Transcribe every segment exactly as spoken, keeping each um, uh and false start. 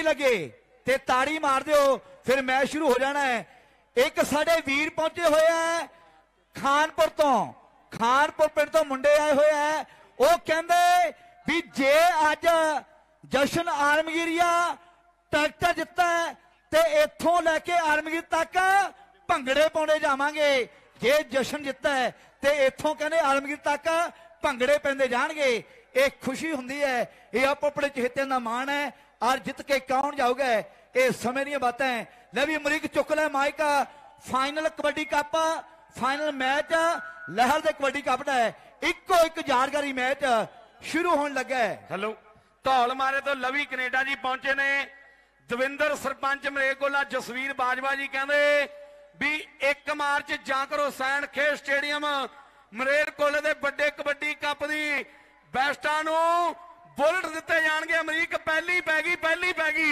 लगे ते ताड़ी मार दिओ, फिर मैच शुरू हो जाना है। एक साडे वीर पहुंचे हुए हैं खानपुर तो, खानपुर पिंड तो मुंडे आए हुए हैं। वो कहंदे भी जे अज जशन आलमगीरिया ट्रैक्टर जिता है ते इथों लैके आलमगीर तक भंगड़े पाउंदे जावांगे। जे जशन जिता है ते इथों कहंदे आलमगीर तक भंगड़े पैंदे जाणगे। ये खुशी हुंदी है, ये आपो अपने चहेत्यां दा माण है। और जित के कौन जाऊगा ये समय दी बातें। ले भी अमरीक चुक लै mike, final kabaddi cup, final match लहर दे कबड्डी कप दा है। इको एक यादगारी मैच शुरू होने लगा है। हेलो धौल मारे तो लवी कनेडा जी पहुंचे ने। दविंदर सरपंच मरेकोला जसवीर बाजवा जी कहते भी एक मार्च जा करो सैन खेल स्टेडियम मरेकोले दे बड़े कबड्डी कप दी बैस्टां नूं बुलेट दिते जाणगे। अमरीक पहली पै गई, पहली पै गई,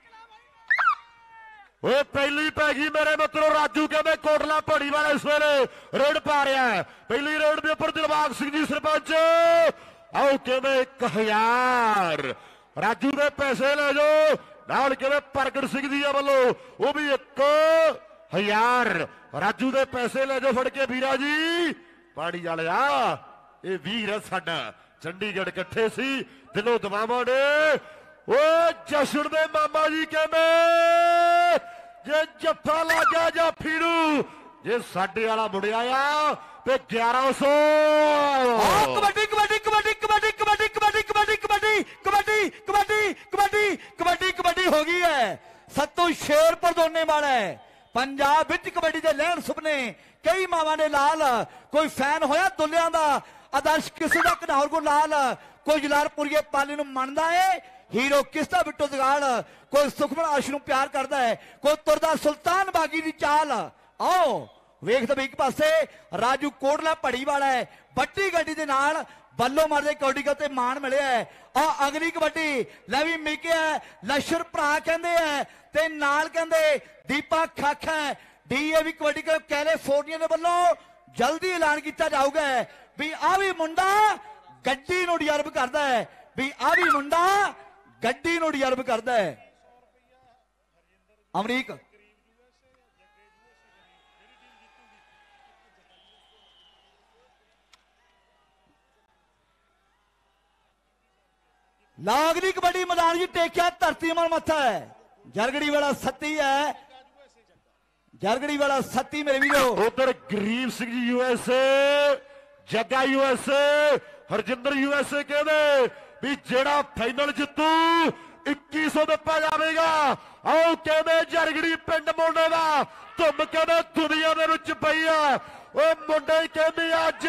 वो पहली पै गई मेरे मित्रों। राजू कहते कोटला पड़ी वाले इस वेले रेड पा रहा है। पहली रेड के उपर दिलबाग सिंह जी सरपंच आओ कहते एक हजार राजू के पैसे ले जाओ। नाल कहते प्रगट सिंह जी वालों वो भी एक हजार राजू के पैसे ले जाओ फड़ के। वीरा जी पानी वालिया ये वीर है साडा, चंडीगढ़ इकट्ठे सी दिलों दवावां ने। ओ जशन दे मामा जी कहते जे जफा लग गया जाफी नू जे साडे वाला मुड़िया आ ते ग्यारह सौ। कबड्डी कबड्डी कबड्डी कबड्डी कबड्डी कबड्डी कबड्डी कबड्डी कबड्डी कबड्डी कबड्डी कबड्डी कबड्डी हो गई है। सत्तू शेरपुर दोने वाला है पंजाब विच कबड्डी दे लैण सुपने कई मावां ने लाल। कोई फैन होया दुलियां दा आदर्श किसी का घनौर को लाल, कोई जलालपुरीए पाली नूं मनदा है हीरो किसदा बिट्टो दगाल, कोई सुखमन अर्श नूं प्यार करदा है, कोई तुरदा सुल्तान बागी दी चाल। आओ वेख दे एक पासे राजू कोटला पड़ी वाला है बट्टी गड्डी दे नाल बल्लो मारदे कबड्डी ते मान मिलिया है। आ अगली कबड्डी ले भी मिके लश्कर भरा कहंदे है ते नाल कहंदे दीपा खाखा डीएवी कबड्डी कैलिफोर्निया दे वल्लों जल्दी ऐलान किया जाऊगा भी आ भी मुंडा गड्डी नूं डिजर्व करदा है, भी आ भी मुंडा गड्डी नूं डिजर्व करदा है। अमरीक लागली कबड्डी मैदान की टेकिया धरती मल मत्था है। जरगड़ी वाला सत्ती है, जरगड़ी वाला सत्ती मेरे वीरो। उधर Garib Singh ji USA, Jagga USA, Harjinder USA कहते भी जेड़ा फाइनल जितू इक्कीस सौ दिता जाएगा। आओ कहते जरगड़ी पिंड मुंडे का धुम कहते दुनिया के विच पई है। वो मुंडे कहते अज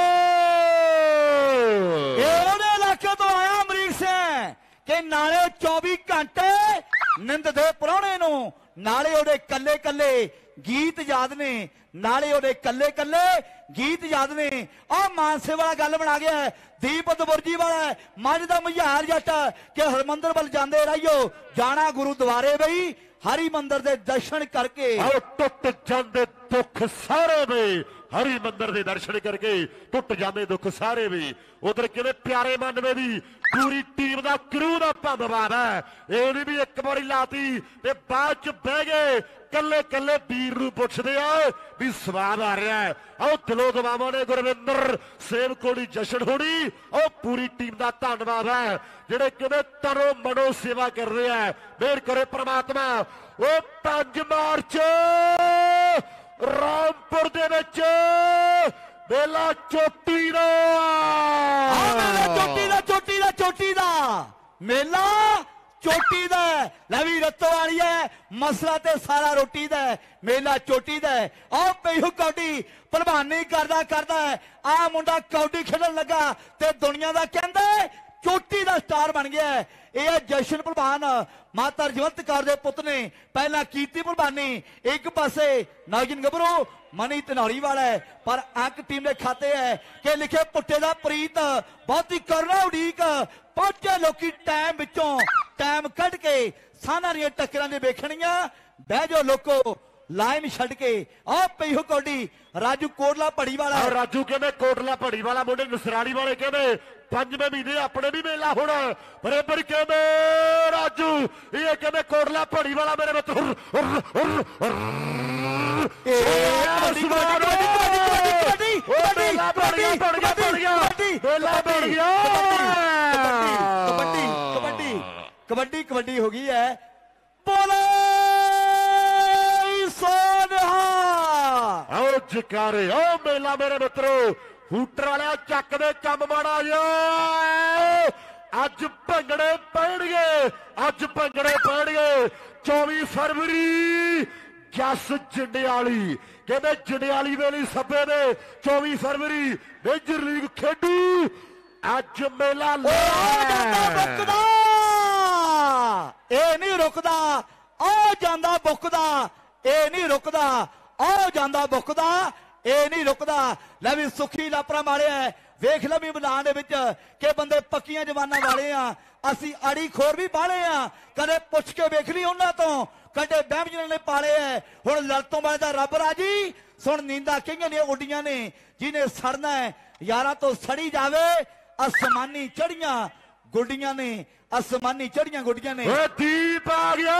इलाके तो आया अमरीक से कि नाले चौबीस घंटे निंद दे पुराने नूं नाले ओदे कल्ले कल्ले गीत याद ने, नाले ओदे कल्ले कल्ले गीत याद ने। आ मानसे वाला गल बना गया है दीप दबुरजी वाला मज दा मुहार जट के हरमंदर वल जांदे रहियो जाना गुरुद्वारे बई हरि मंदिर दे दर्शन करके। आओ टुट जांदे दुख सारे वे हरि मंदिर दे दर्शन करके टुट जांदे दुख सारे वे। उधर कहते प्यारे मानवे दी पूरी टीम का क्रू का धन्यवाद है। ये भी एक बारी लाती ते बाद च बह गए कल्ले कल्ले वीर नूं पुछदे आ भी स्वाद आ रहा है। आओ दिलों दवावां ने गुरविंदर सेवकोड़ी जशन होनी और पूरी टीम का धन्यवाद है जेडे कहते तनो मनो सेवा कर रहे हैं। मेहर करे परमात्मा। वो पांच मार्च रामपुर दे विच मेला चोटी दा चोटी दा चोटी दा चोटी दा मेला चोटी दा लवी रत्तो वाली है मसला ते सारा रोटी दा मेला चोटी दा। आओ पीहू कौडी प्रधानी करदा करदा आ मुंडा कौडी खेलन लगा ते दुनिया दा कहंदा चोटी दा स्टार बन गया है। यह जशन प्रधान माता रजवंत कौर दे पुत ने पहला कीती प्रधानी एक पासे नागिन गबरू मनी धनौरी वाला है पर अंक टीम के खाते है कि लिखे पुट्टे दा प्रीत बहुत ही करना उड़ीक पहुंचे लोकी टाइम विचों टाइम कढ़ के साना दी टक्करां दे वेखणियां बह जाओ लोको ਲਾਈਨ ਛੱਡ ਕੇ ਆ ਪਈ ਹੋ ਕੌਡੀ ਰਾਜੂ ਕੋਟਲਾ ਭੜੀ ਵਾਲਾ ਔਰ ਰਾਜੂ ਕਹਿੰਦੇ ਕੋਟਲਾ ਭੜੀ ਵਾਲਾ ਮੁੰਡੇ ਨਸਰਾਣੀ ਵਾਲੇ ਕਹਿੰਦੇ ਪੰਜਵੇਂ ਮਹੀਨੇ ਆਪਣੇ ਵੀ ਮੇਲਾ ਹੋਣਾ ਬਰਾਬਰ ਕਹਿੰਦੇ ਰਾਜੂ ਇਹ ਕਹਿੰਦੇ ਕੋਟਲਾ ਭੜੀ ਵਾਲਾ ਮੇਰੇ ਮਿੱਤਰ ਮੇਲਾ ਬਣ ਗਿਆ ਬਣ ਗਿਆ ਬਣ ਗਿਆ ਮੇਲਾ ਬਣ ਗਿਆ ਕਬੱਡੀ ਕਬੱਡੀ ਕਬੱਡੀ ਕਬੱਡੀ ਹੋ ਗਈ ਹੈ ਬੋਲੇ ਸੋਨਹਾ ਆਓ ਜਕਾਰੇ ਆਓ ਮੇਲਾ ਮੇਰੇ ਮਿੱਤਰੋ ਹੂਟਰ ਵਾਲਿਆ ਚੱਕ ਦੇ ਕੰਮ ਮਾੜਾ ਜਾ ਅੱਜ ਭੰਗੜੇ ਪੈਣਗੇ ਅੱਜ ਭੰਗੜੇ ਪੈਣਗੇ ਚੌਵੀ ਫਰਵਰੀ ਜਸ ਜੰਡਿਆਲੀ ਕਹਿੰਦੇ ਜੰਡਿਆਲੀ ਵੇਲੇ ਸੱਬੇ ਨੇ ਚੌਵੀ ਫਰਵਰੀ ਮੇਜਰ ਲੀਗ ਖੇਡੂ ਅੱਜ ਮੇਲਾ ਰੁਕਦਾ ਇਹ ਨਹੀਂ ਰੁਕਦਾ ਆ ਜਾਂਦਾ ਬੁੱਕਦਾ ਇਹ ਨਹੀਂ ਰੁਕਦਾ ਆ ਜਾਂਦਾ ਬੁੱਕਦਾ ਇਹ ਨਹੀਂ ਰੁਕਦਾ ਲੈ ਵੀ ਸੁਖੀ ਲਾਪਰਾ ਮਾਰਿਆ ਵੇਖ ਲੈ ਵੀ ਮੈਦਾਨ ਦੇ ਵਿੱਚ ਕਿ ਬੰਦੇ ਪੱਕੀਆਂ ਜਵਾਨਾਂ ਵਾਲੇ ਆ ਅਸੀਂ ਆੜੀ ਖੋਰ ਵੀ ਬਾਲੇ ਆ ਕਦੇ ਪੁੱਛ ਕੇ ਵੇਖ ਲਈ ਉਹਨਾਂ ਤੋਂ ਕਦੇ ਬਹਿਮਜਨਾਂ ਨੇ ਪਾਲੇ ਐ ਹੁਣ ਲੜ ਤੋਂ ਬਾਅਦ ਦਾ ਰੱਬ ਰਾਜੀ ਸੁਣ ਨੀਂਦਾਂ ਕਈਆਂ ਨੇ ਉੱਡੀਆਂ ਨੇ ਜਿਹਨੇ ਸੜਨਾ ਹੈ ਯਾਰਾਂ ਤੋਂ ਸੜੀ ਜਾਵੇ ਅਸਮਾਨੀ ਚੜੀਆਂ ਗੁੱਡੀਆਂ ਨੇ ਅਸਮਾਨੀ ਚੜੀਆਂ ਗੁੱਡੀਆਂ ਨੇ ਓ ਦੀਪ ਆ ਗਿਆ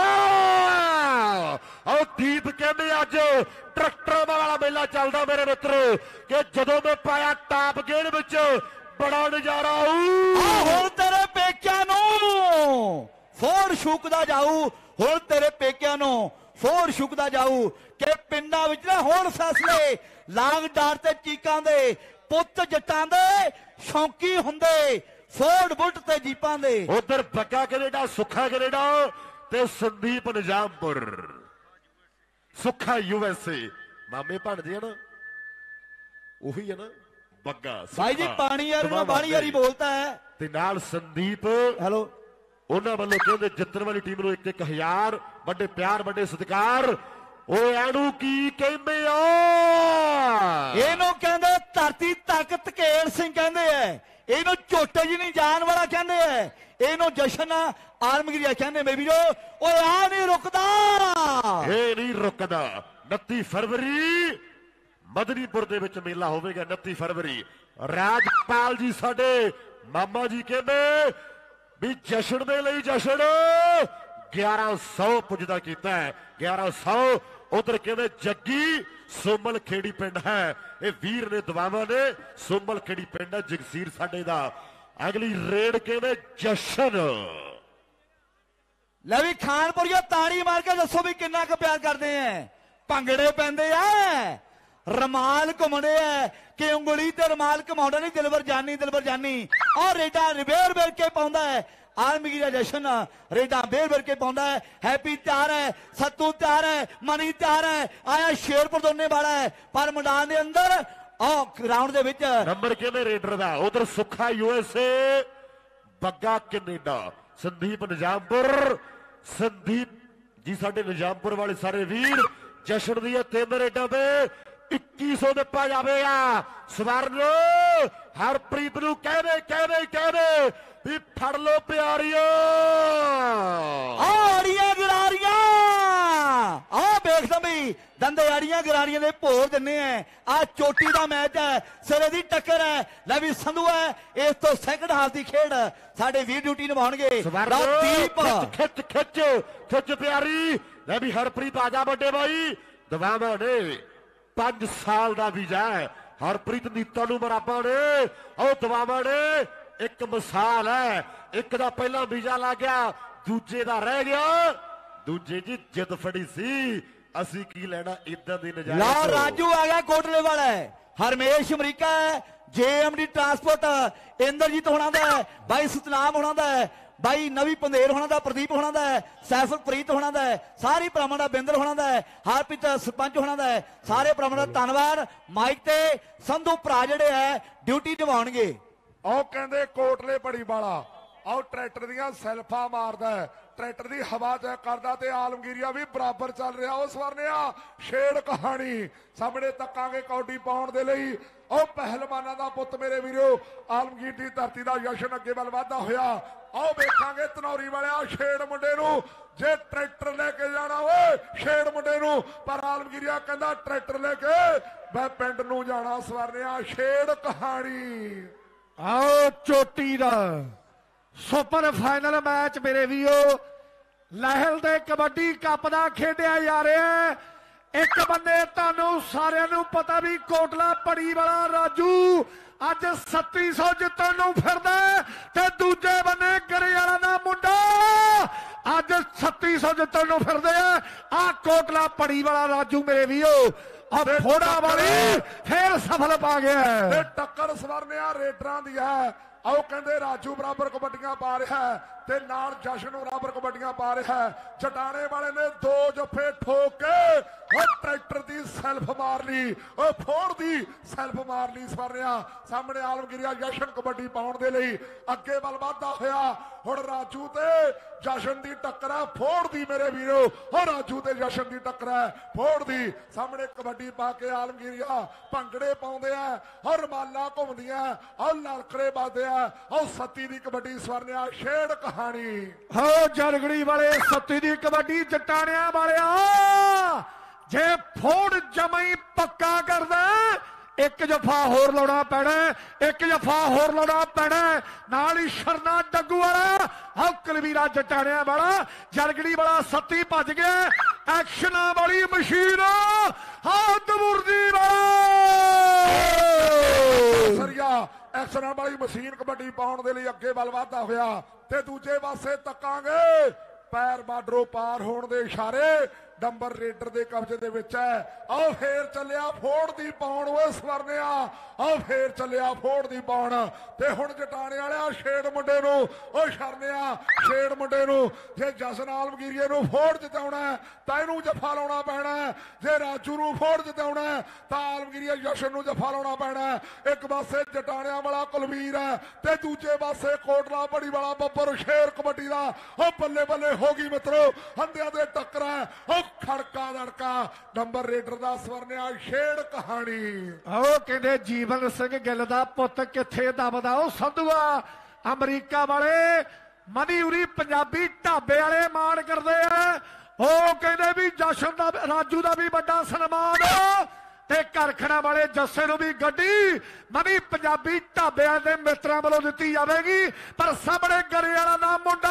ਆਓ ਦੀਪ ਕਹਿੰਦੇ ਅੱਜ ਟਰੈਕਟਰ ਵਾਲਾ ਮੇਲਾ ਚੱਲਦਾ ਮੇਰੇ ਮਿੱਤਰੋ ਕਿ ਜਦੋਂ ਮੈਂ ਪਾਇਆ ਟਾਪ ਗੇੜ ਵਿੱਚ ਬੜਾ ਨਜ਼ਾਰਾ ਆਊ ਹੁਣ ਤੇਰੇ ਪੇਕਿਆਂ ਨੂੰ ਫੋੜ ਸ਼ੁਕਦਾ ਜਾਊ ਹੁਣ ਤੇਰੇ ਪੇਕਿਆਂ ਨੂੰ ਫੋੜ ਸ਼ੁਕਦਾ ਜਾਊ ਕਿ ਪਿੰਡਾਂ ਵਿੱਚ ਨਾ ਹੁਣ ਫੈਸਲੇ ਲਾਂਗ ਡਾਰ ਤੇ ਚੀਕਾਂ ਦੇ ਪੁੱਤ ਜੱਟਾਂ ਦੇ ਸ਼ੌਂਕੀ ਹੁੰਦੇ ਫੋਰਡ ਬੁੱਟ ਤੇ ਜੀਪਾਂ ਦੇ ਉਧਰ ਬੱਗਾ ਕੈਨੇਡਾ ਸੁੱਖਾ ਕੈਨੇਡਾ ਤੇ ਸੰਦੀਪ ਨਿਜ਼ਾਮਪੁਰ ਸੁੱਖਾ ਯੂਐਸਏ ਮਾਮੇ ਭਣਦੇ ਹਨ ਉਹੀ ਹੈ ਨਾ ਬੱਗਾ ਭਾਈ ਜੀ ਪਾਣੀ ਯਾਰ ਉਹਨਾਂ ਬਾਣੀ ਯਾਰੀ ਬੋਲਤਾ ਹੈ ਤੇ ਨਾਲ ਸੰਦੀਪ ਹੈਲੋ ਉਹਨਾਂ ਵੱਲੋਂ ਕਹਿੰਦੇ ਜਿੱਤਣ ਵਾਲੀ ਟੀਮ ਨੂੰ ਇੱਕ ਇੱਕ ਹਜ਼ਾਰ ਵੱਡੇ ਪਿਆਰ ਵੱਡੇ ਸਤਿਕਾਰ ਉਹ ਐਨੂੰ ਕੀ ਕਹਿੰਦੇ ਆ ਇਹਨੂੰ ਕਹਿੰਦੇ ਧਰਤੀ ਤਾਕਤ ਘੇੜ ਸਿੰਘ ਕਹਿੰਦੇ ਐ ਇਹਨੂੰ ਝੋਟੇ ਜੀ ਨਹੀਂ ਜਾਣ ਵਾਲਾ ਕਹਿੰਦੇ ਐ ਇਹਨੂੰ ਜਸ਼ਨ ਆਲਮਗੀਰੀਆ ਕਹਿੰਦੇ ਮੇ ਵੀਰੋ ਓਏ ਆ ਨਹੀਂ ਰੁਕਦਾ ਇਹ ਨਹੀਂ ਰੁਕਦਾ ਉਨੱਤੀ ਫਰਵਰੀ ਮਦਨੀਪੁਰ ਦੇ ਵਿੱਚ ਮੇਲਾ ਹੋਵੇਗਾ ਉਨੱਤੀ ਫਰਵਰੀ ਰਾਜਪਾਲ ਜੀ ਸਾਡੇ ਮਾਮਾ ਜੀ ਕਹਿੰਦੇ ਵੀ ਜਸ਼ਨ ਦੇ ਲਈ ਜਸ਼ਨ ਗਿਆਰਾਂ ਸੌ ਪੁੱਜਦਾ ਕੀਤਾ ਹੈ ਗਿਆਰਾਂ ਸੌ ਉਧਰ ਕਹਿੰਦੇ ਜੱਗੀ ਸੋਮਲ ਖੇੜੀ ਪਿੰਡ ਹੈ ਇਹ ਵੀਰ ਨੇ ਦਵਾਵਾਂ ਨੇ ਸੋਮਲ ਖੇੜੀ ਪਿੰਡ ਹੈ ਜਗਸੀਰ ਸਾਡੇ ਦਾ ਅਗਲੀ ਰੇਡ ਕਹਿੰਦੇ ਜਸ਼ਨ ਲੈ ਵੀ ਖਾਨਪੁਰੀਆ ਤਾੜੀ ਮਾਰ ਕੇ ਦੱਸੋ ਵੀ ਕਿੰਨਾ ਕੁ ਪਿਆਰ ਕਰਦੇ ਐ ਭੰਗੜੇ ਪੈਂਦੇ ਆ ਰਮਾਲ ਘੁੰਮਦੇ ਐ ਕਿ ਉਂਗਲੀ ਤੇ ਰਮਾਲ ਘਮਾਉਂਦਾ ਨਹੀਂ ਦਿਲਵਰ ਜਾਨੀ ਦਿਲਵਰ ਜਾਨੀ ਔਰ ਰੇਡਾ ਰਿਵੇਰ ਵੇਰ ਕੇ ਪਾਉਂਦਾ ਹੈ ਆਲਮਗੀਰ ਦਾ ਜਸ਼ਨ ਰੇਡਾ ਬੇਰ ਬੇਰ ਕੇ ਪਾਉਂਦਾ ਹੈ ਹੈਪੀ ਤਿਆਰ ਹੈ ਸੱਤੂ ਤਿਆਰ ਹੈ ਮਨੀ ਤਿਆਰ ਹੈ ਆਇਆ ਸ਼ੇਰਪੁਰ ਦੋਨੇ ਵਾਲਾ ਹੈ ਪਰ ਮੈਦਾਨ ਦੇ ਅੰਦਰ ਆ ਗਰਾਊਂਡ ਦੇ ਵਿੱਚ ਨੰਬਰ ਕਿਹਦੇ ਰੇਡਰ ਦਾ ਉਧਰ ਸੁੱਖਾ ਯੂਐਸਏ ਬੱਗਾ ਕੈਨੇਡਾ ਸੰਦੀਪ ਨਿਜ਼ਾਮਪੁਰ ਸੰਦੀਪ ਜੀ ਸਾਡੇ ਨਿਜ਼ਾਮਪੁਰ ਵਾਲੇ ਸਾਰੇ ਵੀਰ ਜਸ਼ਨ ਦੀਆਂ ਤਿੰਨ ਰੇਡਾਂ ਤੇ ਇੱਕੀ ਸੌ ਦਿੱਤਾ ਜਾਵੇਗਾ ਸਵਰਨ ਹਰਪ੍ਰੀਤ ਨੂੰ ਕਹਿੰਦੇ ਕਹਿੰਦੇ ਕਹਿੰਦੇ ਵੀ ਫੜ ਲੋ ਪਿਆਰੀਓ ਆੜੀਆਂ ਗਰਾਰੀਆਂ ਆ ਵੇਖਦਾ ਬਈ ਦੰਦੇ ਆੜੀਆਂ ਗਰਾਰੀਆਂ ਦੇ ਭੋਰ ਦਿੰਨੇ ਆ ਆ ਚੋਟੀ ਦਾ ਮੈਚ ਹੈ ਸਿਰੇ ਦੀ ਟੱਕਰ ਹੈ ਲੈ ਵੀ ਸੰਧੂ ਹੈ ਇਸ ਤੋਂ ਸੈਕੰਡ ਹਾਫ ਦੀ ਖੇਡ ਸਾਡੇ ਵੀਰ ਡਿਊਟੀ ਨਿਭਾਉਣਗੇ ਦੀਪ ਖਿੱਚ ਖਿੱਚ ਖਿੱਚ ਪਿਆਰੀ ਲੈ ਵੀ ਹਰਪ੍ਰੀਤ ਆ ਜਾ ਵੱਡੇ ਬਾਈ ਦਵਾਵਾਂ ਨੇ ਪੰਜ ਸਾਲ ਦਾ ਵੀਜ਼ਾ ਹੈ ਹਰਪ੍ਰੀਤ ਨੀਤਾਂ ਨੂੰ ਬਰਾਬਰ ਨੇ ਉਹ ਦਵਾਵਾਂ ਨੇ ਇੱਕ ਮਿਸਾਲ ਹੈ ਇੱਕ ਦਾ ਪਹਿਲਾਂ ਵੀਜ਼ਾ ਲੱਗ ਗਿਆ ਦੂਜੇ ਦਾ ਰਹਿ ਗਿਆ ਦੂਜੇ ਜੀ ਜਿੱਦ ਫੜੀ ਸੀ ਅਸੀਂ ਕੀ ਲੈਣਾ ਇਦਾਂ ਦੀ ਨਜ਼ਾਰੇ ਲਾ ਰਾਜੂ ਆ ਗਿਆ ਕੋਟਲੇ ਵਾਲਾ ਹਰਮੇਸ਼ ਅਮਰੀਕਾ ਹੈ ਜੇਐਮਡੀ ਟਰਾਂਸਪੋਰਟ ਇੰਦਰਜੀਤ ਹੋਣਾ ਦਾ ਬਾਈ ਸਤਨਾਮ ਹੋਣਾ ਦਾ ਬਾਈ ਨਵੀ ਪੰਧੇਰ ਹੋਣਾ ਦਾ ਪ੍ਰਦੀਪ ਹੋਣਾ ਦਾ ਸੈਫਲਪ੍ਰੀਤ ਹੋਣਾ ਦਾ ਸਾਰੀ ਭਰਾਵਾਂ ਦਾ ਬਿੰਦਰ ਹੋਣਾ ਦਾ ਹਰਪ੍ਰੀਤ ਸਰਪੰਚ ਹੋਣਾ ਦਾ ਸਾਰੇ ਭਰਾਵਾਂ ਦਾ ਧੰਨਵਾਦ ਮਾਈਕ ਤੇ ਸੰਧੂ ਭਰਾ ਜਿਹੜੇ ਹੈ ਡਿਊਟੀ ਨਿਭਾਉਣਗੇ ਉਹ ਕਹਿੰਦੇ ਕੋਟਲੇ ਭੜੀ ਵਾਲਾ ਆਓ ਟਰੈਕਟਰ ਦੀਆਂ ਸੈਲਫਾਂ ਮਾਰਦਾ ਟਰੈਕਟਰ ਦੀ ਹਵਾ ਚੈੱਕ ਕਰਦਾ ਤੇ ਆਲਮਗੀਰੀਆ ਵੀ ਬਰਾਬਰ ਚੱਲ ਰਿਹਾ ਉਸ ਵਰਨਿਆ ਛੇੜ ਕਹਾਣੀ ਸਾਹਮਣੇ ਤੱਕਾਂਗੇ ਕੌਡੀ ਪਾਉਣ ਦੇ ਲਈ ਉਹ ਪਹਿਲਵਾਨਾਂ ਦਾ ਪੁੱਤ ਮੇਰੇ ਵੀਰੋ ਆਲਮਗੀਰ ਦੀ ਧਰਤੀ ਦਾ ਜਸ਼ਨ ਅੱਗੇ ਵੱਲ ਵਧਦਾ ਹੋਇਆ ਆਓ ਵੇਖਾਂਗੇ ਧਨੌਰੀ ਵਾਲਿਆ ਛੇੜ ਮੁੰਡੇ ਨੂੰ ਜੇ ਟਰੈਕਟਰ ਲੈ ਕੇ ਜਾਣਾ ਓਏ ਛੇੜ ਮੁੰਡੇ ਨੂੰ, ਪਰ ਆਲਮਗੀਰੀਆ ਕਹਿੰਦਾ ਟਰੈਕਟਰ ਲੈ ਕੇ ਮੈਂ ਪਿੰਡ ਨੂੰ ਜਾਣਾ। ਸਵਰਨਿਆ ਛੇੜ ਕਹਾਣੀ। ਆਓ ਚੋਟੀ ਦਾ ਸੁਪਰ ਫਾਈਨਲ ਮੈਚ ਮੇਰੇ ਵੀਰੋ ਲਹਿਲ ਦੇ ਕਬੱਡੀ ਕੱਪ ਦਾ ਖੇਡਿਆ ਜਾ ਰਿਹਾ। ਇੱਕ ਬੰਦੇ ਤੁਹਾਨੂੰ ਸਾਰਿਆਂ ਨੂੰ ਪਤਾ ਵੀ ਕੋਟਲਾ ਪੜੀ ਵਾਲਾ ਰਾਜੂ ਅੱਜ ਸੱਤੀ ਸੌ ਜਿੱਤਣ ਨੂੰ ਫਿਰਦਾ, ਤੇ ਦੂਜੇ ਬੰਨੇ ਗਰੇ ਵਾਲਾ ਦਾ ਮੁੰਡਾ ਅੱਜ ਸੱਤੀ ਸੌ ਜਿੱਤਣ ਨੂੰ ਫਿਰਦੇ ਆ। ਆ ਕੋਟਲਾ ਪੜੀ ਵਾਲਾ ਰਾਜੂ ਮੇਰੇ ਵੀਰੋ ਆ ਫੋੜਾ ਵਾਲੀ ਫੇਰ ਸਫਲ ਪਾ ਗਿਆ। ਤੇ ਟੱਕਰ ਸਵਰਨਿਆ ਰੇਡਰਾਂ ਦੀ ਹੈ। ਆਓ ਕਹਿੰਦੇ ਰਾਜੂ ਬਰਾਬਰ ਕਬੱਡੀਆਂ ਪਾ ਰਿਹਾ ਤੇ ਨਾਲ ਜਸ਼ਨ ਬਰਾਬਰ ਕਬੱਡੀਆਂ ਪਾ ਰਿਹਾ। ਚਟਾਣੇ ਵਾਲੇ ਨੇ ਦੋ ਜੱਫੇ ਠੋਕ ਕੇ ਉਹ ਟਰੈਕਟਰ ਦੀ ਸੈਲਫ ਮਾਰ ਲਈ, ਉਹ ਫੋੜ ਦੀ ਸੈਲਫ ਮਾਰ ਲਈ। ਸਵਰਨਿਆ ਸਾਹਮਣੇ ਆਲਮਗੀਰੀਆ ਜਸ਼ਨ ਕਬੱਡੀ ਪਾਉਣ ਦੇ ਲਈ ਅੱਗੇ ਵੱਲ ਵਧਦਾ ਹੋਇਆ। ਹੁਣ ਰਾਜੂ ਤੇ ਜਸ਼ਨ ਦੀ ਟੱਕਰ ਹੈ ਫੋੜ ਦੀ ਮੇਰੇ ਵੀਰੋ। ਉਹ ਰਾਜੂ ਤੇ ਜਸ਼ਨ ਦੀ ਟੱਕਰ ਹੈ ਫੋੜ ਦੀ। ਸਾਹਮਣੇ ਕਬੱਡੀ ਪਾ ਕੇ ਆਲਮਗੀਰੀਆ ਭੰਗੜੇ ਪਾਉਂਦੇ ਆ, ਔਰ ਰਮਾਲਾ ਘੁੰਮਦੀਆਂ, ਔਰ ਲਲਕੜੇ ਵੱਜਦੇ ਆ। ਉਹ ਸੱਤੀ ਦੀ ਕਬੱਡੀ ਸਵਰਨਿਆ ਛੇੜ ਕਹਾਣੀ। ਹੋ ਜਰਗੜੀ ਵਾਲੇ ਸੱਤੀ ਦੀ ਕਬੱਡੀ ਜਟਾਣਿਆਂ ਵਾਲਿਆ ਜੇ ਫੋੜ ਜਮਈ ਪੱਕਾ ਕਰਦਾ ਇੱਕ ਜਫਾ ਹੋਰ ਲਾਉਣਾ ਪੈਣਾ, ਇੱਕ ਜਫਾ ਹੋਰ ਲਾਉਣਾ ਪੈਣਾ। ਨਾਲ ਹੀ ਸ਼ਰਨਾ ਡੱਗੂ ਵਾਲਾ ਹਾਂ ਕਲਵੀਰਾ ਜਟਾਣਿਆਂ ਵਾਲਾ ਜਰਗੜੀ ਵਾਲਾ ਸੱਤੀ ਭੱਜ ਗਿਆ। ਐਕਸ਼ਨਾਂ ਵਾਲੀ ਮਸ਼ੀਨ ਹਾਂ ਦਮੁਰਦੀ ਵਾਲਾ ਸਰੀਆ ਐਕਸ਼ਨਾਂ ਵਾਲੀ ਮਸ਼ੀਨ ਕਬੱਡੀ ਪਾਉਣ ਦੇ ਲਈ ਅੱਗੇ ਵੱਲ ਵਧਦਾ ਹੋਇਆ। ਤੇ ਦੂਜੇ ਪਾਸੇ ਤੱਕਾਂਗੇ ਪੈਰ ਬਾਡਰੋਂ ਪਾਰ ਹੋਣ ਦੇ ਇਸ਼ਾਰੇ ਨੰਬਰ ਰੇਡਰ ਦੇ ਕਬਜ਼ੇ ਦੇ ਵਿੱਚ ਹੈ। ਆਓ ਫੇਰ ਚੱਲਿਆ ਫੋੜ ਦੀ ਪਾਉਣ ਓਏ ਸਵਰਨਿਆ, ਆਓ ਫੇਰ ਚੱਲਿਆ ਫੋੜ ਦੀ ਪਾਉਣ। ਤੇ ਹੁਣ ਜਟਾਣੇ ਵਾਲਿਆ ਛੇੜ ਮੁੰਡੇ ਨੂੰ, ਓ ਸ਼ਰਨਿਆ ਛੇੜ ਮੁੰਡੇ ਨੂੰ ਜੇ ਜਸ਼ਨ ਆਲਮਗੀਰੀਏ ਨੂੰ ਫੋੜ ਜਿਤਾਉਣਾ ਤਾਂ ਇਹਨੂੰ ਜੱਫਾ ਲਾਉਣਾ ਪੈਣਾ। ਜੇ ਰਾਜੂ ਨੂੰ ਫੋੜ ਜਿਤਾਉਣਾ ਤਾਂ ਆਲਮਗੀਰੀਆ ਜਸ਼ਨ ਨੂੰ ਜੱਫਾ ਲਾਉਣਾ ਪੈਣਾ। ਇੱਕ ਪਾਸੇ ਜਟਾਣਿਆਂ ਵਾਲਾ ਕੁਲਵੀਰ ਹੈ ਤੇ ਦੂਜੇ ਪਾਸੇ ਕੋਟਲਾ ਬੜੀ ਵਾਲਾ ਬੱਬਰ ਸ਼ੇਰ ਕਬੱਡੀ ਦਾ। ਉਹ ਬੱਲੇ ਬੱਲੇ ਹੋ ਗਈ ਮਿੱਤਰੋ, ਹੰਦਿਆਂ ਦੇ ਟੱਕਰ ਹੈ। ਉਹ ਖੜਕਾ ਦੜਕਾ ਨੰਬਰ ਰੇਡਰ ਦਾ ਸਵਰਨਿਆ ਛੇੜ ਕਹਾਣੀ। ਉਹ ਕਹਿੰਦੇ ਜੀਵਨ ਸਿੰਘ ਗਿੱਲ ਦਾ ਪੁੱਤ ਕਿੱਥੇ ਦਬਦਾ ਉਹ ਸੰਧੂਆ। ਅਮਰੀਕਾ ਵਾਲੇ ਮਨੀ ਉਰੀ ਪੰਜਾਬੀ ਢਾਬੇ ਵਾਲੇ ਮਾਣ ਕਰਦੇ ਆ। ਉਹ ਕਹਿੰਦੇ ਵੀ ਜਸ਼ਨ ਦਾ ਰਾਜੂ ਦਾ ਵੀ ਵੱਡਾ ਸਨਮਾਨ ਤੇ ਕਰਖਣਾ ਵਾਲੇ ਜੱਸੇ ਨੂੰ ਵੀ ਗੱਡੀ ਮਨੀ ਪੰਜਾਬੀ ਢਾਬਿਆਂ ਦੇ ਮਿੱਤਰਾਂ ਵੱਲੋਂ ਦਿੱਤੀ ਜਾਵੇਗੀ। ਪਰ ਸਾਹਮਣੇ ਗਰੇ ਵਾਲਾ ਦਾ ਮੁੰਡਾ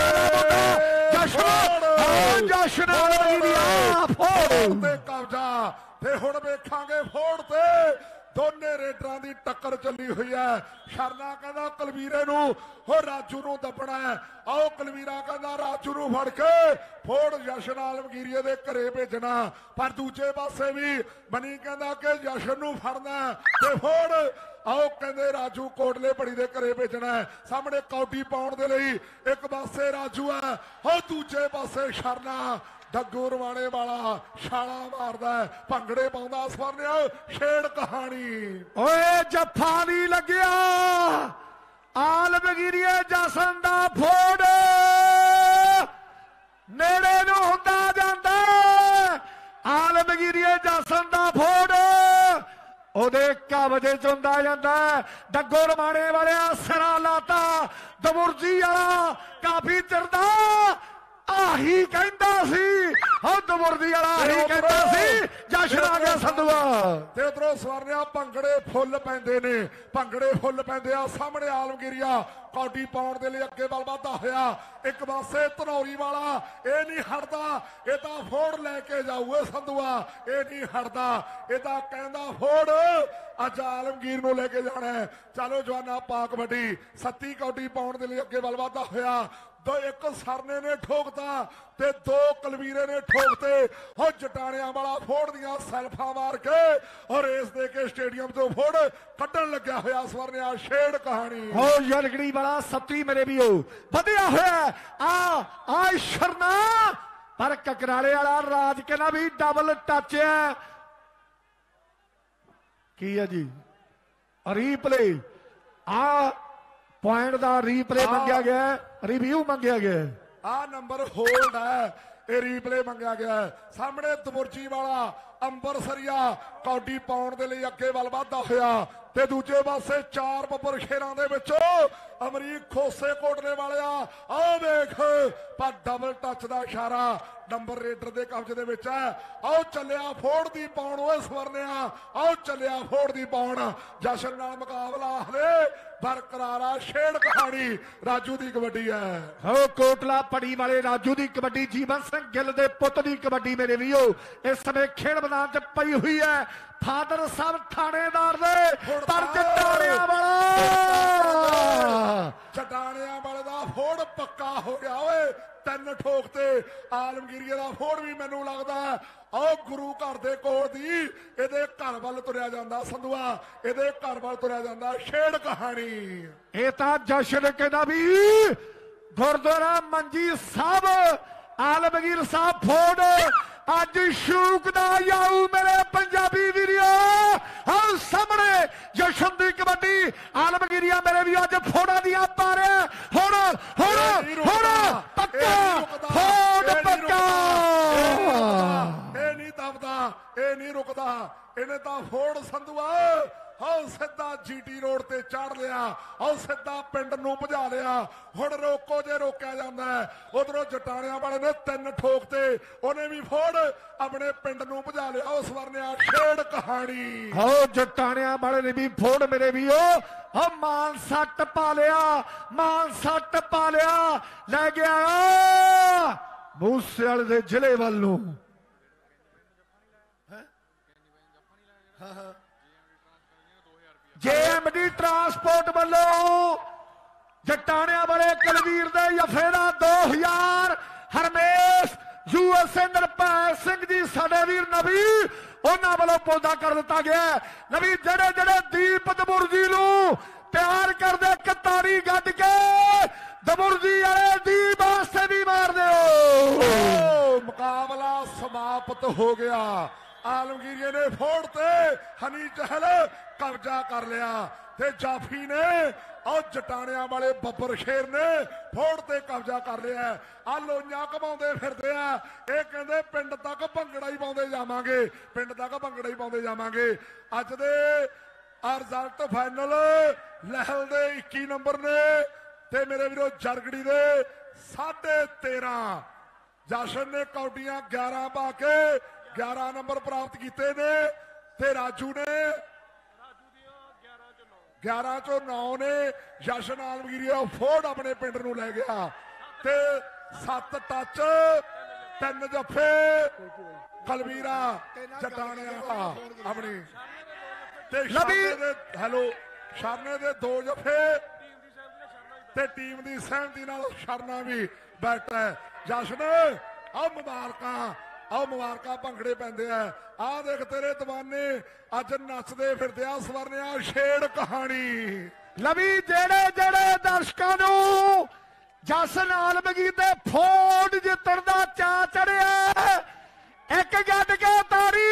ਜਸ਼ਨ ਜਸ਼ਨ ਫੋੜ ਤੇ ਕਬਜ਼ਾ। ਤੇ ਹੁਣ ਵੇਖਾਂਗੇ ਫੋੜ ਤੇ ਦੋਨੇ ਰੇਡਰਾਂ ਦੀ ਟੱਕਰ ਚੱਲੀ ਹੋਈ ਹੈ। ਸ਼ਰਨਾ ਕਹਿੰਦਾ ਕੁਲਵੀਰੇ ਨੂੰ ਹੋ ਰਾਜੂ ਨੂੰ ਦੱਬਣਾ ਹੈ। ਆਓ ਕੁਲਵੀਰਾ ਕਹਿੰਦਾ ਰਾਜੂ ਨੂੰ ਫੜ ਕੇ ਫੋੜ ਜਸ਼ਨ ਆਲਮਗੀਰੀਏ ਦੇ ਘਰੇ ਭੇਜਣਾ। ਪਰ ਦੂਜੇ ਪਾਸੇ ਵੀ ਮਨੀ ਕਹਿੰਦਾ ਕਿ ਜਸ਼ਨ ਨੂੰ ਫੜਨਾ ਤੇ ਫੋੜ ਆਓ ਕਹਿੰਦੇ ਰਾਜੂ ਕੋਟਲੇ ਬੜੀ ਦੇ ਘਰੇ ਭੇਜਣਾ। ਸਾਹਮਣੇ ਕੌਡੀ ਪਾਉਣ ਦੇ ਲਈ ਇੱਕ ਪਾਸੇ ਰਾਜੂ ਹੈ, ਹੋ ਦੂਜੇ ਪਾਸੇ ਸ਼ਰਨਾ ਡੱਗੂ ਰਵਾਣੇ ਵਾਲਾ ਛਾਲਾ ਮਾਰਦਾ ਭੰਗੜੇ ਪਾਉਂਦਾ। ਸਵਰਨਿਆ ਛੇੜ ਕਹਾਣੀ। ਓਏ ਜੱਫਾ ਨਹੀਂ ਲੱਗਿਆ ਆਲਮਗੀਰੀਏ ਜਸ਼ਨ ਦਾ ਫੋੜ ਨੇੜੇ ਨੂੰ ਹੁੰਦਾ ਜਾਂਦਾ। ਆਲਮਗੀਰੀਏ ਜਸ਼ਨ ਦਾ ਫੋੜ ਉਹਦੇ ਕਬਜ਼ੇ ਚ ਹੁੰਦਾ ਜਾਂਦਾ। ਡੱਗੋ ਰਵਾਣੇ ਵਾਲਿਆ ਸਿਰਾ ਲਾਤਾ ਦਮੁਰਜੀ ਵਾਲਾ ਕਾਫੀ ਚਿਰ ਦਾ ਆਹੀ ਕਹਿੰਦਾ ਸੀ। ਹਾਂ ਦਮੁਰਦੀ ਵਾਲਾ ਆਹੀ ਕਹਿੰਦਾ ਸੀ ਜਸ਼ਨ ਆ ਗਿਆ ਸੰਧੂਆ। ਤੇ ਉਧਰੋਂ ਸਵਰਨਿਆ ਭੰਗੜੇ ਫੁੱਲ ਪੈਂਦੇ ਨੇ, ਭੰਗੜੇ ਫੁੱਲ ਪੈਂਦੇ ਆ। ਸਾਹਮਣੇ ਆਲਮਗੀਰੀਆ ਕੌਡੀ ਪਾਉਣ ਦੇ ਲਈ ਅੱਗੇ ਵੱਲ ਵਧਦਾ ਹੋਇਆ। ਇੱਕ ਪਾਸੇ ਧਨੌਰੀ ਵਾਲਾ ਇਹ ਨਹੀਂ ਹਟਦਾ, ਇਹ ਤਾਂ ਫੋੜ ਲੈ ਕੇ ਜਾਊ ਸੰਧੂਆ, ਇਹ ਨਹੀਂ ਹਟਦਾ, ਇਹ ਤਾਂ ਕਹਿੰਦਾ ਫੋੜ ਅੱਜ ਆਲਮਗੀਰ ਨੂੰ ਲੈ ਕੇ ਜਾਣਾ। ਚਲੋ ਜਵਾਨਾ ਪਾ ਕਬੱਡੀ ਸੱਤੀ ਕੌਡੀ ਪਾਉਣ ਦੇ ਲਈ ਅੱਗੇ ਵੱਲ ਵਧਦਾ ਹੋਇਆ। ਦੋ ਇੱਕ ਸਰਨੇ ਨੇ ਠੋਕਤਾ ਤੇ ਦੋ ਕਲਵੀਰੇ ਨੇ ਠੋਕਤੇ। ਹੋ ਜਟਾਣਿਆਂ ਵਾਲਾ ਫੋੜ ਦੀਆਂ ਸੈਲਫਾਂ ਮਾਰ ਕੇ ਔਰ ਰੇਸ ਦੇ ਕੇ ਸਟੇਡੀਅਮ ਤੋਂ ਫੋੜ ਕੱਢਣ ਲੱਗਿਆ ਹੋਇਆ। ਸਵਰਨਿਆ ਛੇੜ ਕਹਾਣੀ। ਹੋ ਜਰਗੜੀ ਵਾਲਾ ਸੱਤੀ ਮੇਰੇ ਵੀਓ ਵਧਿਆ ਹੋਇਆ ਆ ਆ ਸ਼ਰਨਾ। ਪਰ ਕਕਰਾਲੇ ਵਾਲਾ ਰਾਜ ਕਹਿੰਦਾ ਵੀ ਡਬਲ ਟੱਚ ਹੈ। ਕੀ ਹੈ ਜੀ ਰੀਪਲੇ ਆ ਪੁਆਇੰਟ ਦਾ ਰੀਪਲੇ ਮੰਗਿਆ ਗਿਆ, ਰਿਵਿਊ ਮੰਗਿਆ ਗਿਆ। ਆ ਨੰਬਰ ਹੋਲਡ ਹੈ, ਇਹ ਰੀਪਲੇ ਮੰਗਿਆ ਗਿਆ। ਸਾਹਮਣੇ ਦਮੁਰਜੀ ਵਾਲਾ ਅੰਬਰਸਰੀਆ ਕੌਡੀ ਪਾਉਣ ਦੇ ਲਈ ਅੱਗੇ ਵੱਲ ਵਧਦਾ ਹੋਇਆ ਤੇ ਦੂਜੇ ਪਾਸੇ ਚਾਰ ਬੱਬਰ ਖੇਰਾਂ ਦੇ ਵਿੱਚੋਂ ਅਮਰੀਕ ਖੋਸੇ ਕੋਟਲੇ ਵਾਲਿਆ ਆਹ ਵੇਖ ਪਰ ਡਬਲ ਟੱਚ ਦਾ ਇਸ਼ਾਰਾ ਨੰਬਰ ਰੇਡਰ ਦੇ ਕਬਜ਼ੇ ਦੇ ਵਿੱਚ ਹੈ। ਆਓ ਚੱਲਿਆ ਫੋੜ ਦੀ ਪਾਉਣ ਓਏ ਸਵਰਨਿਆ, ਆਓ ਚੱਲਿਆ ਫੋੜ ਦੀ ਪਾਉਣ। ਜਸ਼ਨ ਨਾਲ ਮੁਕਾਬਲਾ ਹਲੇ ਬਰਕਰਾਰ ਆ। ਛੇੜ ਕਹਾਣੀ ਰਾਜੂ ਦੀ ਕਬੱਡੀ ਹੈ। ਹੋ ਕੋਟਲਾ ਪੜੀ ਵਾਲੇ ਰਾਜੂ ਦੀ ਕਬੱਡੀ, ਜੀਵਨ ਸਿੰਘ ਗਿੱਲ ਦੇ ਪੁੱਤ ਦੀ ਕਬੱਡੀ ਮੇਰੇ ਵੀਰੋ ਇਸ ਸਮੇਂ ਖੇਡ ਮੈਦਾਨ 'ਚ ਪਈ ਹੋਈ ਹੈ। ਫਾਦਰ ਸਾਹਿਬ ਥਾਣੇਦਾਰ ਦੇ ਪਰ ਚਟਾਣਿਆਂ ਵਾਲਾ ਚਟਾਣਿਆਂ ਵਾਲੇ ਦਾ ਫੋੜ ਪੱਕਾ ਹੋ ਗਿਆ ਓਏ। ਤਿੰਨ ਠੋਕ ਤੇ ਆਲਮਗੀਰੀਏ ਦਾ ਫੋੜ ਵੀ ਮੈਨੂੰ ਲੱਗਦਾ ਆਹ ਗੁਰੂ ਘਰ ਦੇ ਕੋਲ ਦੀ ਇਹਦੇ ਘਰ ਵੱਲ ਤੁਰਿਆ ਜਾਂਦਾ ਸੰਧੂਆ, ਇਹਦੇ ਘਰ ਵੱਲ ਤੁਰਿਆ ਜਾਂਦਾ। ਛੇੜ ਕਹਾਣੀ ਇਹ ਤਾਂ ਜਸ਼ਨ ਕਹਿੰਦਾ ਵੀ ਗੁਰਦੁਆਰਾ ਮੰਜੀ ਸਾਹਿਬ ਆਲਮਗੀਰ ਸਾਹਿਬ ਫੋੜ ਅੱਜ ਸ਼ੂਕ ਦਾ ਜਾਊ ਮੇਰੇ ਪੰਜਾਬੀ ਵੀਰੋ। ਹਾਂ ਸਾਹਮਣੇ ਜਸ਼ਨ ਦੀ ਕਬੱਡੀ ਆਲਮਗੀਰੀਆ ਮੇਰੇ ਵੀ ਅੱਜ ਫੋੜਾਂ ਦੀਆਂ ਪਾ ਰਿਹਾ। ਹੁਣ ਹੁਣ ਹੁਣ ਪੱਕਾ ਫੋੜ ਪੱਕਾ। ਇਹ ਨਹੀਂ ਦਬਦਾ, ਇਹ ਨਹੀਂ ਰੁਕਦਾ, ਇਹਨੇ ਤਾਂ ਫੋੜ ਸੰਧੂਆ ਆਓ ਸਿੱਧਾ ਜੀਟੀ ਰੋਡ ਤੇ ਚੜ ਲਿਆ, ਆਓ ਸਿੱਧਾ ਪਿੰਡ ਨੂੰ ਭਜਾ ਲਿਆ। ਹੁਣ ਰੋਕੋ ਜੇ ਰੋਕਿਆ ਜਾਂਦਾ ਹੈ। ਉਧਰੋਂ ਜਟਾਣਿਆਂ ਵਾਲੇ ਨੇ ਤਿੰਨ ਠੋਕ ਤੇ ਉਹਨੇ ਵੀ ਫੋੜ ਆਪਣੇ ਪਿੰਡ ਨੂੰ ਭਜਾ ਲਿਆ। ਉਸ ਵਰਨਿਆ ਛੇੜ ਕਹਾਣੀ ਹੋ ਜਟਾਣਿਆਂ ਵਾਲੇ ਨੇ ਵੀ ਫੋੜ ਮੇਰੇ ਵੀ ਉਹ ਆ ਮਾਨ ਸੱਟ ਪਾ ਲਿਆ, ਮਾਨ ਸੱਟ ਪਾ ਲਿਆ, ਲੈ ਗਿਆ ਮੂਸੇ ਵਾਲੇ ਦੇ ਜ਼ਿਲ੍ਹੇ ਵੱਲ ਨੂੰ। ਜੇ ਐਮ ਡੀ ਟਰਾਂਸਪੋਰਟ ਵੱਲੋਂ ਜਟਾਣਿਆਂ ਵਾਲੇ ਕੁਲਵੀਰ ਦੇ ਜਫੇ ਦਾ ਦੋ ਹਜ਼ਾਰ Harmesh U S A Nirbhai Singh ji ਸਾਡੇ ਵੀਰ ਨਵੀ ਉਹਨਾਂ ਵੱਲੋਂ ਪੌਦਾ ਕਰ ਦਿੱਤਾ ਗਿਆ। ਨਵੀ ਜਿਹੜੇ ਜਿਹੜੇ ਦੀਪ ਦਬੁਰਜੀ ਨੂੰ ਪਿਆਰ ਕਰਦੇ ਕਤਾਰੀ ਗੱਡ ਕੇ ਦਬੁਰਜੀ ਵਾਲੇ ਦੀਪ ਵਾਸਤੇ ਵੀ ਮਾਰ ਦਿਓ। ਮੁਕਾਬਲਾ ਸਮਾਪਤ ਹੋ ਗਿਆ। ਆਲਮਗੀਰੀਏ ਨੇ ਫੋੜ ਤੇ ਹਨੀ ਚਹਿਲ ਕਬਜ਼ਾ ਕਰ ਲਿਆ ਤੇ ਜਾਫੀ ਨੇ ਔਰ ਜਟਾਣਿਆਂ ਵਾਲੇ ਬੱਬਰ ਸ਼ੇਰ ਨੇ ਫੋੜ ਤੇ ਕਬਜ਼ਾ ਕਰ ਲਿਆ। ਆ ਲੋਈਆਂ ਘਮਾਉਂਦੇ ਫਿਰਦੇ ਆ, ਇਹ ਕਹਿੰਦੇ ਪਿੰਡ ਤੱਕ ਭੰਗੜਾ ਹੀ ਪਾਉਂਦੇ ਜਾਵਾਂਗੇ, ਪਿੰਡ ਤੱਕ ਭੰਗੜਾ ਹੀ ਪਾਉਂਦੇ ਜਾਵਾਂਗੇ। ਅੱਜ ਦੇ ਆ ਰਿਜ਼ਲਟ ਫਾਈਨਲ ਲਹਿਲ ਦੇ ਇੱਕੀ ਨੰਬਰ ਨੇ ਤੇ ਮੇਰੇ ਵੀਰੋ ਜਰਗੜੀ ਦੇ ਸਾਢੇ ਤੇਰਾਂ। ਜਸ਼ਨ ਨੇ ਕੌਡੀਆਂ ਗਿਆਰਾਂ ਪਾ ਕੇ ਗਿਆਰਾਂ ਨੰਬਰ ਪ੍ਰਾਪਤ ਕੀਤੇ ਨੇ ਤੇ ਰਾਜੂ ਨੇ ਗਿਆਰਾਂ ਚੋਂ ਨੌ ਨੇ। ਜਸ਼ਨ ਆਲਮਗੀਰੀਆ ਫੋੜ ਆਪਣੇ ਪਿੰਡ ਨੂੰ ਲੈ ਗਿਆ ਤੇ ਸੱਤ ਟੱਚ ਤਿੰਨ ਜੱਫੇ ਕਲਵੀਰਾ ਜਟਾਣਿਆ ਆਪਣੀ ਤੇ ਸ਼ਰਨੇ ਦੇ ਹੈਲੋ ਸ਼ਰਨੇ ਦੇ ਦੋ ਜੱਫੇ ਤੇ ਟੀਮ ਦੀ ਸਹਿਮਤੀ ਨਾਲ ਸ਼ਰਨਾ ਵੀ ਬੈਠਾ ਹੈ। ਜਸ਼ਨ ਆ ਮੁਬਾਰਕਾਂ, ਆਹ ਮੁਬਾਰਕਾਂ ਭੰਗੜੇ ਪੈਂਦੇ ਆ। ਆਹ ਦੇਖ ਤੇਰੇ ਦਵਾਨੇ ਅੱਜ ਨੱਚਦੇ ਫਿਰਦੇ ਆ। ਸਵਰਨਿਆ ਛੇੜ ਕਹਾਣੀ ਲਵੀ ਜਿਹੜੇ ਜਿਹੜੇ ਦਰਸ਼ਕਾਂ ਨੂੰ ਜਸ਼ਨ ਆਲਮਗੀਰ ਦੇ ਫੋੜ ਜਿੱਤਣ ਦਾ ਚਾਅ ਚੜਿਆ ਇੱਕ ਗੱਡ ਕੇ ਤਾੜੀ।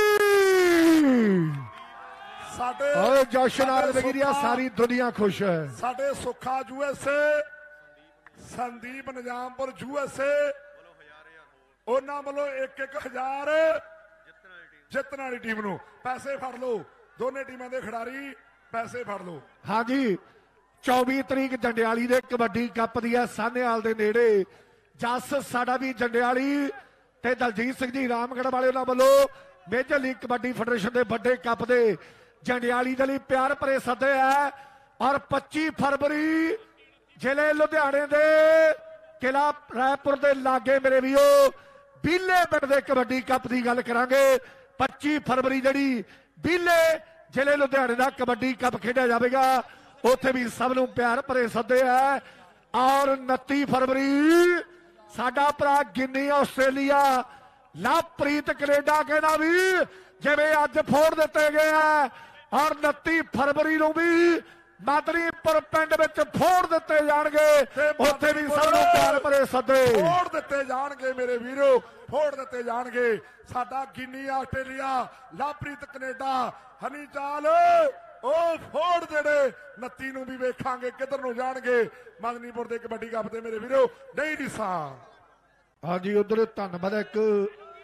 ਸਾਡੇ ਓਏ ਜਸ਼ਨ ਆਲਮਗੀਰੀਆ ਸਾਰੀ ਦੁਨੀਆ ਖੁਸ਼ ਹੈ। ਸਾਡੇ ਸੁੱਖਾ ਯੂਐਸਏ ਸੰਦੀਪ ਨਿਜ਼ਾਮਪੁਰ ਯੂਐਸਏ ਉਹਨਾਂ ਵੱਲੋਂ ਇੱਕ ਇੱਕ ਹਜ਼ਾਰ ਜਿੱਤਣ ਵਾਲੀ ਟੀਮ ਨੂੰ ਪੈਸੇ ਫੜ ਲਓ। ਦੋਨੇ ਟੀਮਾਂ ਦੇ ਖਿਡਾਰੀ ਪੈਸੇ ਫੜ ਲਓ। ਹਾਂਜੀ ਚੌਵੀ ਤਰੀਕ ਜੰਡਿਆਲੀ ਦੇ ਕਬੱਡੀ ਕੱਪ ਦੀ ਹੈ ਸਾਹਨੇਵਾਲ ਦੇ ਨੇੜੇ। ਜੱਸ ਸਾਡਾ ਵੀ ਜੰਡਿਆਲੀ ਤੇ ਦਲਜੀਤ ਸਿੰਘ ਜੀ ਰਾਮਗੜ੍ਹ ਵਾਲੇ ਉਹਨਾਂ ਵੱਲੋਂ ਮੇਜਰ ਲੀਗ ਕਬੱਡੀ ਫੈਡਰੇਸ਼ਨ ਦੇ ਵੱਡੇ ਕੱਪ ਦੇ ਜੰਡਿਆਲੀ ਦੇ ਲਈ ਪਿਆਰ ਭਰੇ ਸੱਦੇ ਹੈ। ਔਰ ਪੱਚੀ ਫਰਵਰੀ ਜ਼ਿਲ੍ਹੇ ਲੁਧਿਆਣੇ ਦੇ ਕਿਲਾ ਰਾਏਪੁਰ ਦੇ ਲਾਗੇ ਮੇਰੇ ਵੀਰੋ ਬੀਲੇ ਪਿੰਡ ਦੇ ਕਬੱਡੀ ਕੱਪ ਦੀ ਗੱਲ ਕਰਾਂਗੇ। ਪੱਚੀ ਫਰਵਰੀ ਜਿਹੜੀ ਬੀਲੇ ਜ਼ਿਲ੍ਹੇ ਲੁਧਿਆਣੇ ਦਾ ਕਬੱਡੀ ਕੱਪ ਖੇਡਿਆ ਜਾਵੇਗਾ। ਉੱਥੇ ਵੀ ਸਭ ਨੂੰ ਪਿਆਰ ਭਰੇ ਸੱਦੇ ਹੈ। ਔਰ ਉਨੱਤੀ ਫਰਵਰੀ ਸਾਡਾ ਭਰਾ ਗਿੰਨੀ ਆਸਟ੍ਰੇਲੀਆ ਲਵਪ੍ਰੀਤ ਕੈਨੇਡਾ ਕਹਿੰਦਾ ਵੀ ਜਿਵੇਂ ਅੱਜ ਫੋੜ ਦਿੱਤੇ ਗਏ ਆ। ਔਰ ਉਨੱਤੀ ਫਰਵਰੀ ਨੂੰ ਵੀ ਮਦਨੀਪੁਰ ਪਿੰਡ ਵਿੱਚ ਫੋੜ ਦਿੱਤੇ ਜਾਣਗੇ। ਉੱਥੇ ਵੀ ਸਭ ਨੂੰ ਪਿਆਰ ਭਰੇ ਸੱਦੇ ਫੋੜ ਦਿੱਤੇ ਜਾਣਗੇ ਮੇਰੇ ਵੀਰੋ, ਫੋੜ ਦਿੱਤੇ ਜਾਣਗੇ। ਸਾਡਾ ਗਿੰਨੀ ਆਸਟ੍ਰੇਲੀਆ ਲਵਪ੍ਰੀਤ ਕੈਨੇਡਾ ਹਨੀ ਚਾਲ ਉਹ ਫੋੜ ਜਿਹੜੇ ਉਨੱਤੀ ਨੂੰ ਵੀ ਵੇਖਾਂਗੇ ਕਿੱਧਰ ਨੂੰ ਜਾਣਗੇ ਮਦਨੀਪੁਰ ਦੇ ਕਬੱਡੀ ਕੱਪ ਤੇ ਮੇਰੇ ਵੀਰੋ। ਨਹੀਂ ਨਿਸ਼ਾ ਹਾਂਜੀ ਉਧਰ ਧੰਨਵਾਦ ਇੱਕ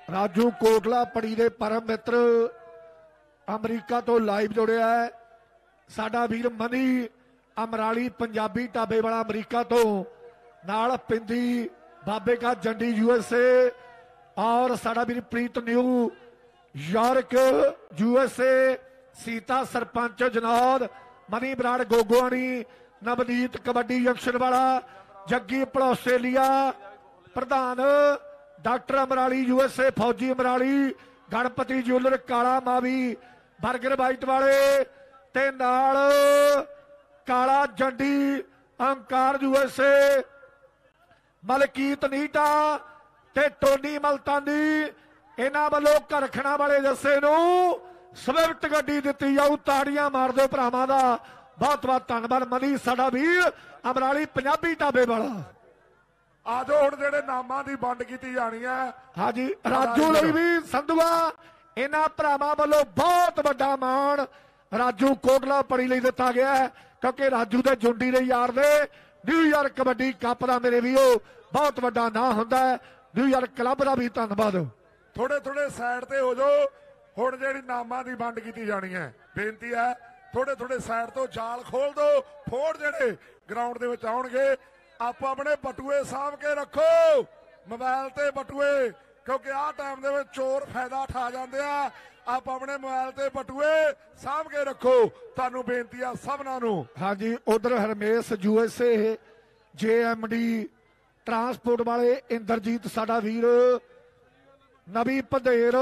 ਰਾਜੂ ਕੋਟਲਾ ਪੜੀ ਦੇ ਪਰਮ ਮਿੱਤਰ ਅਮਰੀਕਾ ਤੋਂ ਲਾਈਵ ਜੁੜਿਆ ਹੈ। ਸਾਡਾ ਵੀਰ ਮਨੀ ਅਮਰਾਲੀ ਪੰਜਾਬੀ ਢਾਬੇ ਵਾਲਾ ਅਮਰੀਕਾ ਤੋਂ, ਨਾਲ ਪਿੰਦੀ ਬਾਬੇ ਕਾ ਜੰਡੀ ਯੂਐਸਏ, ਔਰ ਸਾਡਾ Veerpreet New York USA, Sita sarpanch Janaud, Mani Brar Gogoani, Navneet kabaddi junction ਵਾਲਾ, ਜੱਗੀ ਭਲ ਆਸਟ੍ਰੇਲੀਆ, ਪ੍ਰਧਾਨ ਡਾਕਟਰ ਅਮਰਾਲੀ ਯੂਐਸਏ, ਫੌਜੀ ਅਮਰਾਲੀ, ਗਣਪਤੀ ਜੂਲਰ ਕਾਲਾ ਮਾਵੀ, ਬਰਗਰ ਬਾਈਟ ਵਾਲੇ, ਤੇ ਨਾਲ ਕਾਲਾ ਜੰਡੀ ਅੰਕਾਰ ਯੂਐਸਏ, ਮਲਕੀਤ ਨੀਟਾ ਤੇ ਟੋਨੀ ਮਲਤਾਨੀ। ਇਹਨਾਂ ਵੱਲੋਂ ਘਰਖਣਾ ਵਾਲੇ ਜੱਸੇ ਨੂੰ ਸਵਿਫਟ ਗੱਡੀ ਦਿੱਤੀ ਜਾਊ। ਤਾੜੀਆਂ ਮਾਰ ਦਿਓ ਭਰਾਵਾਂ ਦਾ, ਬਹੁਤ ਬਹੁਤ ਧੰਨਵਾਦ। ਮਨੀ ਸਾਡਾ ਵੀਰ ਅਮਰਾਲੀ ਪੰਜਾਬੀ ਢਾਬੇ ਵਾਲਾ। ਆਜੋ ਹੁਣ ਜਿਹੜੇ ਨਾਮਾਂ ਦੀ ਵੰਡ ਕੀਤੀ ਜਾਣੀ ਹੈ। ਹਾਂਜੀ, ਰਾਜੂ ਲਈ ਵੀ ਸੰਧੂਆ ਇਹਨਾਂ ਭਰਾਵਾਂ ਵੱਲੋਂ ਬਹੁਤ ਵੱਡਾ ਮਾਣ ਰਾਜੂ ਕੋਟਲਾ ਪੜੀ ਲਈ ਦਿੱਤਾ ਗਿਆ ਹੈ, ਕਿਉਂਕਿ ਰਾਜੂ ਦੇ ਜੁੰਡੀ ਦੇ ਯਾਰ ਦੇ ਨਿਊਯਾਰਕ ਕਬੱਡੀ ਕੱਪ ਦਾ ਮੇਰੇ ਵੀਰੋ ਬਹੁਤ ਵੱਡਾ ਨਾਂ ਹੁੰਦਾ ਹੈ। ਨਿਊਯਾਰਕ ਕਲੱਬ ਦਾ ਵੀ ਧੰਨਵਾਦ। ਥੋੜੇ ਥੋੜੇ ਸਾਈਡ ਤੇ ਹੋ ਜਾਓ। ਹੁਣ ਜਿਹੜੀ ਨਾਮਾਂ ਦੀ ਵੰਡ ਕੀਤੀ ਜਾਣੀ ਹੈ, ਬੇਨਤੀ ਹੈ ਥੋੜੇ ਥੋੜੇ ਸਾਈਡ ਤੋਂ ਜਾਲ ਖੋਲ ਦਿਓ। ਫੋੜ ਜਿਹੜੇ ਗਰਾਊਂਡ ਦੇ ਵਿੱਚ ਆਉਣਗੇ, ਆਪੋ ਆਪਣੇ ਬਟੂਏ ਸਾਂਭ ਕੇ ਰੱਖੋ, ਮੋਬਾਈਲ ਤੇ ਬਟੂਏ, ਕਿਉਂਕਿ ਆਹ ਟਾਈਮ ਦੇ ਵਿੱਚ ਚੋਰ ਫਾਇਦਾ ਉਠਾ ਜਾਂਦੇ ਆ। ਆਪ ਆਪਣੇ ਮੋਬਾਈਲ ਤੇ ਬਟੂਏ ਸਾਂਭ ਕੇ ਰੱਖੋ, ਤੁਹਾਨੂੰ ਬੇਨਤੀ ਆ ਸਭਨਾਂ ਨੂੰ। ਹਾਂਜੀ, ਉਧਰ Harmesh USA, J M D transport ਵਾਲੇ ਇੰਦਰਜੀਤ ਸਾਡਾ ਵੀਰ, ਨਵੀ ਪੰਧੇਰ,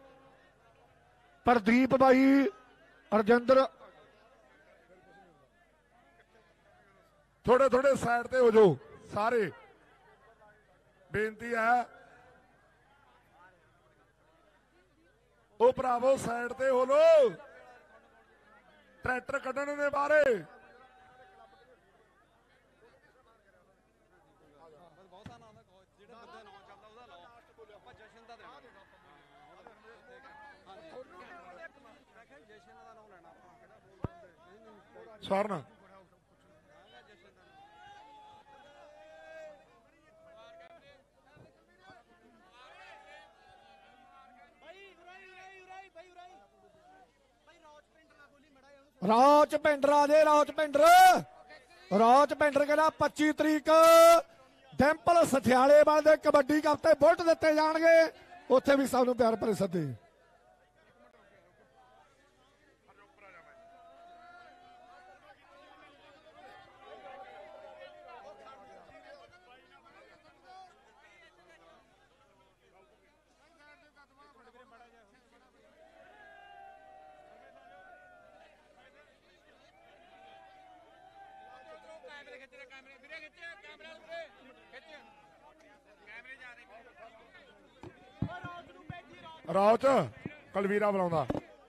ਪ੍ਰਦੀਪ ਬਾਈ, ਅਰਜਿੰਦਰ। ਥੋੜੇ ਥੋੜੇ ਸਾਈਡ ਤੇ ਹੋ ਜਾਓ ਸਾਰੇ, ਬੇਨਤੀ ਹੈ। ਉਹ ਭਰਾਵੋ ਸਾਈਡ ਤੇ ਹੋ ਲੋ, ਟਰੈਕਟਰ ਕੱਢਣ ਦੇ ਬਾਰੇ। ਸਵਰਨ ਰੌਚ ਪਿੰਡਰ ਆ ਜੇ, ਰੌਚ ਪਿੰਡਰ, ਰੌਚ ਪਿੰਡਰ ਕਹਿੰਦਾ ਪੱਚੀ ਤਰੀਕ ਡੈਂਪਲ ਸਥਿਆਲੇ ਵਾਲੇ ਦੇ ਕਬੱਡੀ ਕੱਪ ਤੇ ਬੁਲਟ ਦਿੱਤੇ ਜਾਣਗੇ, ਉੱਥੇ ਵੀ ਸਭ ਨੂੰ ਪਿਆਰ ਭਰੇ ਸੱਦੇ। ਰੌਚ ਕਲਵੀਰਾ ਬੁਲਾਉਂਦਾ।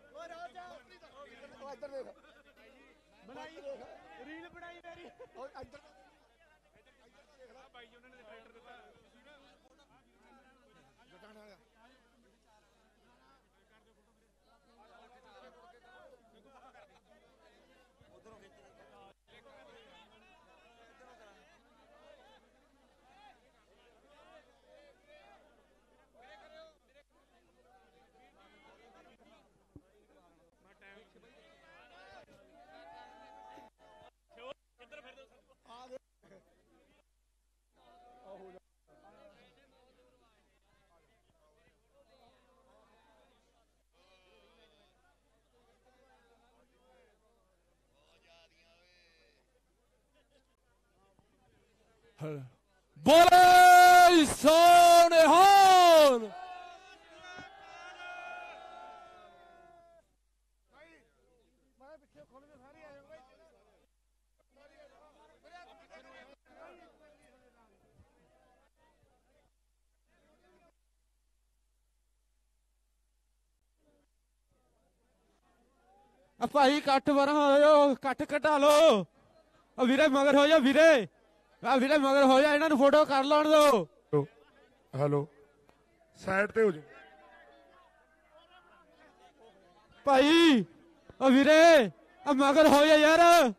ਬੋਲੇ ਸੋਨੇਹਾਨ। ਭਾਈ ਇਕੱਠ ਵਰਾਂ ਹੋ ਜਾਓ, ਇਕੱਠ ਘਟਾ ਲਓ। ਵੀਰੇ ਮਗਰ ਹੋ ਜਾ, ਵੀਰੇ ਆ ਵੀਰੇ ਮਗਰ ਹੋ ਜਾ, ਇਹਨਾਂ ਨੂੰ ਫੋਟੋ ਕਰ ਲਾਉਣ ਦਿਓ। ਹੈਲੋ, ਸਾਈਡ ਤੇ ਹੋ ਜਾ ਭਾਈ। ਆ ਵੀਰੇ ਆ ਮਗਰ ਹੋ ਜਾ ਯਾਰ।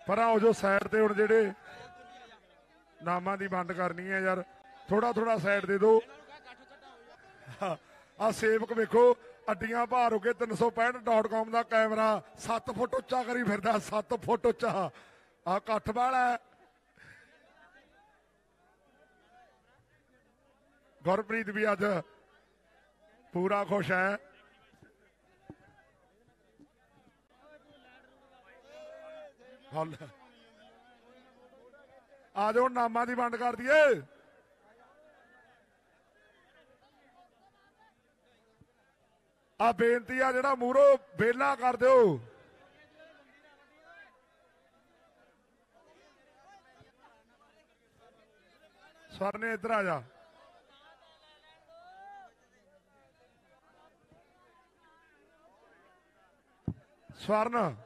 ਪਰ ਆਓ ਜੋ ਸਾਈਡ ਤੇ ਹੁਣ ਜਿਹੜੇ ਨਾਮਾਂ ਦੀ ਵੰਡ ਕਰਨੀ ਹੈ ਯਾਰ, ਥੋੜਾ ਥੋੜਾ ਸਾਈਡ ਦੇ ਦਿਓ। ਆ ਸੇਵਕ ਵੇਖੋ ਅੱਡੀਆਂ ਭਾਰ ਹੋ ਕੇ ਤਿੰਨ ਸੌ ਪੈਂਹਠ ਡਾਟ ਕਾਮ ਦਾ ਕੈਮਰਾ ਸੱਤ ਫੁੱਟ ਉੱਚਾ ਕਰੀ ਫਿਰਦਾ, ਸੱਤ ਫੁੱਟ ਉੱਚਾ। ਆ ਇਕੱਠ ਵਾਲਾ ਗੁਰਪ੍ਰੀਤ ਵੀ ਅੱਜ ਪੂਰਾ ਖੁਸ਼ ਹੈ। ਆ ਜਾਓ ਨਾਮਾਂ ਦੀ ਵੰਡ ਕਰ ਦਈਏ। ਆ ਬੇਨਤੀ ਆ ਜਿਹੜਾ ਮੂਹਰੋਂ ਵਿਹਲਾ ਕਰ ਦਿਓ। ਸਵਰਨੇ ਇੱਧਰ ਆ ਜਾ। ਸਵਰਨ